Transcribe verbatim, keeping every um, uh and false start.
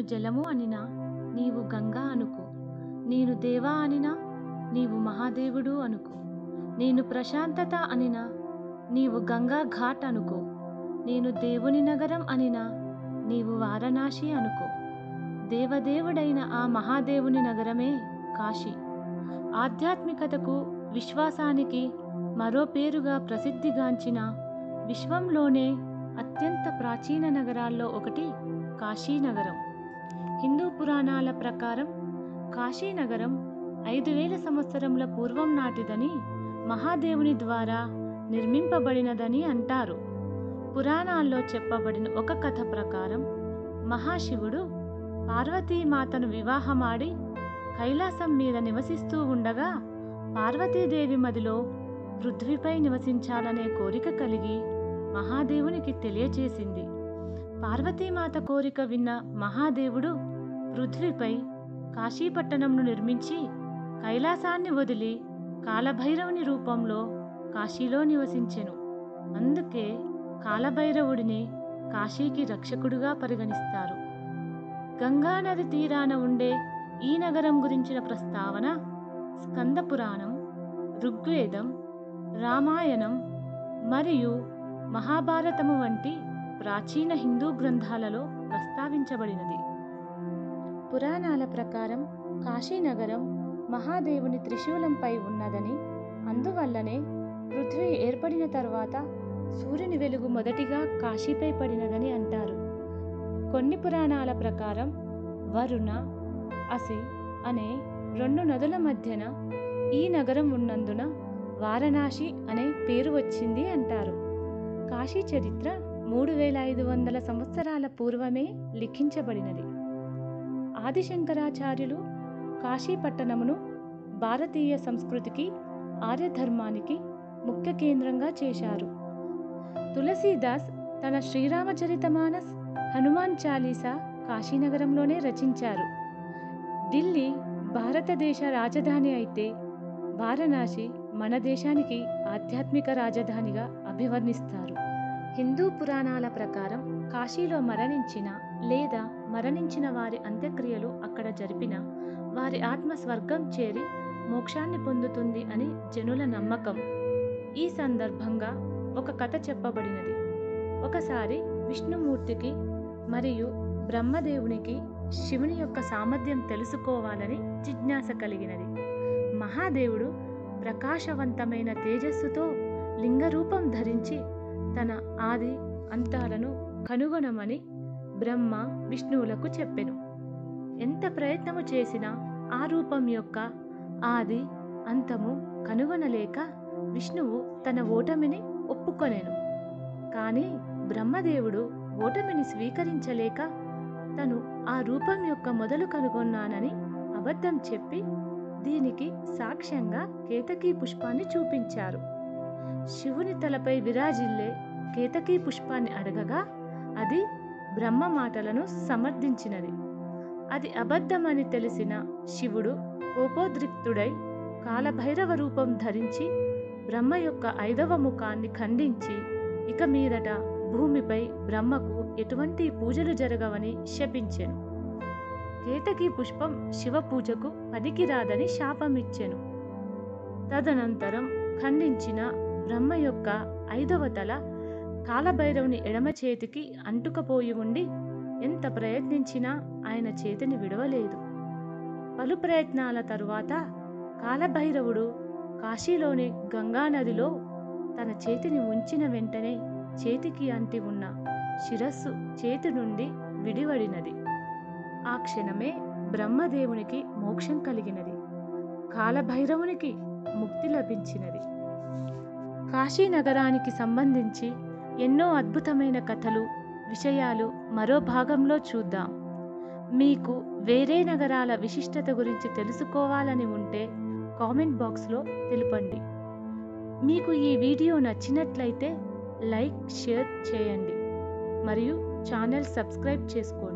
జలము అనినా నీవు గంగా అనుకో, నేను దేవా అనినా నీవు మహాదేవుడు అనుకో, నేను ప్రశాంతత అనినా నీవు గంగా ఘాట్ అనుకో, నేను దేవుని నగరం అనినా నీవు వారణాసి అనుకో. దేవదేవుడైన ఆ మహాదేవుని నగరమే కాశీ. ఆధ్యాత్మికతకు, విశ్వాసానికి మరో పేరుగా ప్రసిద్ధిగాంచిన విశ్వంలోనే అత్యంత ప్రాచీన నగరాల్లో ఒకటి కాశీనగరం. హిందూ పురాణాల ప్రకారం కాశీనగరం ఐదు వేల సంవత్సరముల పూర్వం నాటిదని, మహాదేవుని ద్వారా నిర్మింపబడినదని అంటారు. పురాణాల్లో చెప్పబడిన ఒక కథ ప్రకారం మహాశివుడు పార్వతీమాతను వివాహమాడి కైలాసం మీద నివసిస్తూ ఉండగా పార్వతీదేవి మదిలో పృథ్వీపై నివసించాలనే కోరిక కలిగి మహాదేవునికి తెలియచేసింది. పార్వతీమాత కోరిక విన్న మహాదేవుడు పృథ్వీపై కాశీపట్టణంను నిర్మించి కైలాసాన్ని వదిలి కాలభైరవుని రూపంలో కాశీలో నివసించెను. అందుకే కాలభైరవుడిని కాశీకి రక్షకుడుగా పరిగణిస్తారు. గంగానది తీరాన ఉండే ఈ నగరం గురించిన ప్రస్తావన స్కంద పురాణం, ఋగ్వేదం, రామాయణం మరియు మహాభారతము వంటి ప్రాచీన హిందూ గ్రంథాలలో ప్రస్తావించబడినది. పురాణాల ప్రకారం కాశీనగరం మహాదేవుని త్రిశూలంపై ఉన్నదని, అందువల్లనే పృథ్వీ ఏర్పడిన తర్వాత సూర్యుని వెలుగు మొదటిగా కాశీపై పడినదని అంటారు. కొన్ని పురాణాల ప్రకారం వరుణ, అసి అనే రెండు నదుల మధ్యన ఈ నగరం ఉన్నందున వారణాసి అనే పేరు వచ్చింది అంటారు. కాశీ చరిత్ర మూడు వేల ఐదు వందల సంవత్సరాల పూర్వమే లిఖించబడినది. ఆదిశంకరాచార్యులు కాశీ పట్టణమును భారతీయ సంస్కృతికి, ఆర్యధర్మానికి ముఖ్య కేంద్రంగా చేశారు. తులసీదాస్ తన శ్రీరామచరితమానస్, హనుమాన్ చాలీసా కాశీనగరంలోనే రచించారు. ఢిల్లీ భారతదేశ రాజధాని అయితే వారణాసి మన దేశానికి ఆధ్యాత్మిక రాజధానిగా అభివర్ణిస్తారు. హిందూ పురాణాల ప్రకారం కాశీలో మరణించిన లేదా మరణించిన వారి అంత్యక్రియలు అక్కడ జరిపిన వారి ఆత్మ స్వర్గం చేరి మోక్షాన్ని పొందుతుంది అని జనుల నమ్మకం. ఈ సందర్భంగా ఒక కథ చెప్పబడినది. ఒకసారి విష్ణుమూర్తికి మరియు బ్రహ్మదేవునికి శివుని యొక్క సామర్థ్యం తెలుసుకోవాలని జిజ్ఞాస కలిగినది. మహాదేవుడు ప్రకాశవంతమైన తేజస్సుతో లింగరూపం ధరించి తన ఆది అంతాలను కనుగొనమని బ్రహ్మ విష్ణువులకు చెప్పెను. ఎంత ప్రయత్నము చేసినా ఆ రూపం యొక్క ఆది అంతము కనుగొనలేక విష్ణువు తన ఓటమిని ఒప్పుకొనెను. కానీ బ్రహ్మదేవుడు ఓటమిని స్వీకరించలేక తను ఆ రూపం యొక్క మొదలు కనుగొన్నానని అబద్ధం చెప్పి దీనికి సాక్ష్యంగా కేతకీ పుష్పాన్ని చూపించారు. శివుని తలపై విరాజిల్లే కేతకీ పుష్పాన్ని అడగగా అది బ్రహ్మ మాటలను సమర్థించినది. అది అబద్ధమని తెలిసిన శివుడు కోపోద్రిక్తుడై కాలభైరవ రూపం ధరించి బ్రహ్మ యొక్క ఐదవ ముఖాన్ని ఖండించి ఇక మీదట భూమిపై బ్రహ్మకు ఎటువంటి పూజలు జరగవని శపించెను. కేతకీ పుష్పం శివ పూజకు పనికిరాదని శాపమిచ్చెను. తదనంతరం ఖండించిన బ్రహ్మ యొక్క ఐదవ తల కాలభైరవుని ఎడమ చేతికి అంటుకపోయి ఉండి ఎంత ప్రయత్నించినా ఆయన చేతిని విడవలేదు. పలు ప్రయత్నాల తరువాత కాలభైరవుడు కాశీలోని గంగానదిలో తన చేతిని ఉంచిన వెంటనే చేతికి అంటి ఉన్న శిరస్సు చేతి నుండి విడివడినది. ఆ క్షణమే బ్రహ్మదేవునికి మోక్షం కలిగినది. కాలభైరవునికి ముక్తి లభించినది. కాశీ నగరానికి సంబంధించి ఎన్నో అద్భుతమైన కథలు, విషయాలు మరో భాగంలో చూద్దాం. మీకు వేరే నగరాల విశిష్టత గురించి తెలుసుకోవాలని ఉంటే కామెంట్ బాక్స్లో తెలుపండి. మీకు ఈ వీడియో నచ్చినట్లయితే లైక్, షేర్ చేయండి మరియు ఛానల్ సబ్స్క్రైబ్ చేసుకోండి.